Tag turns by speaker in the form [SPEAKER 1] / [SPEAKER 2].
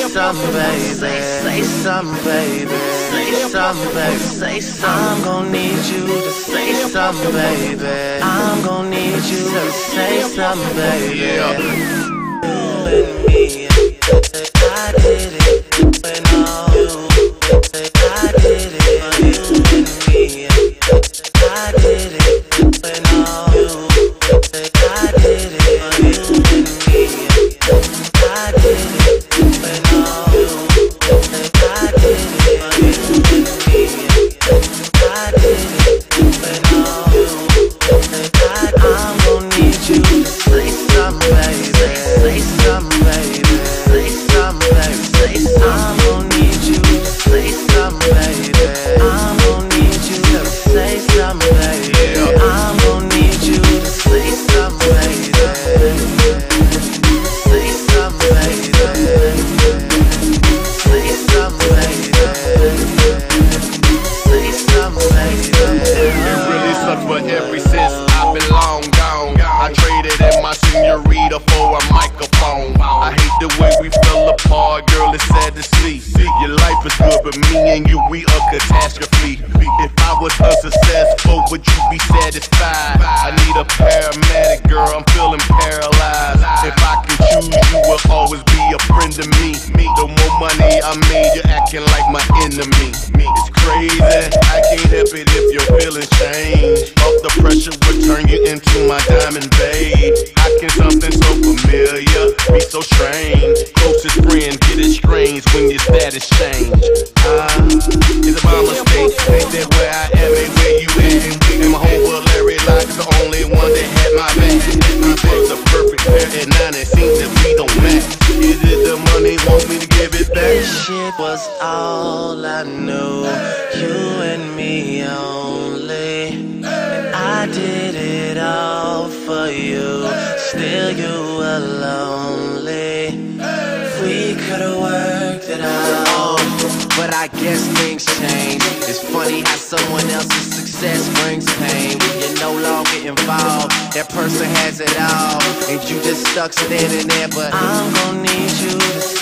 [SPEAKER 1] something, baby. Say something, baby. Say something, baby. Say something. I'm gon' need you to say something, baby. I'm gon' need you to say something, baby. You and me, I did it. When all you, I did it. You and me, I did it. When all you, I did it. You and me, I did it. When all you, I did it. You and me, I did it. When all you, I'm gon' need you to say something, baby. Say something, baby. Say something, baby. Say something. I'm gon' need you to say something, baby. I'm gon' need you to say something, baby. I'm gon' need you to say something, baby. Say something, baby. Say something, baby. Say something, baby.
[SPEAKER 2] You really suck for every since I've been long gone. I traded in my senorita for a microphone. I hate the way we fell apart, girl, it's sad to see. Your life is good, but me and you, we a catastrophe. If I was unsuccessful, would you be satisfied? I need a paramedic, girl, I'm feeling paralyzed. If I can choose, you will always be a friend to me. The more money I made, you're acting like my enemy. It's crazy, I can't help it if your feelings change. Off the pressure will turn you into my diamond babe. How can something so familiar be so strange? Closest friend get estranged when your status change. It's a my mistake, ain't that where I am, ain't where you at. And my whole world Larry Locke's the only one that had my back. My back's a perfect pair at 9, it seems that we don't match. Is it the money, want me to give it back?
[SPEAKER 1] This shit was all I knew, you and me only. And I did it all for you, still you were lonely. We could've worked it out, but I guess things change. It's funny how someone else's success brings pain. When you're no longer involved, that person has it all, and you just stuck standing there. But I'm gon' need you to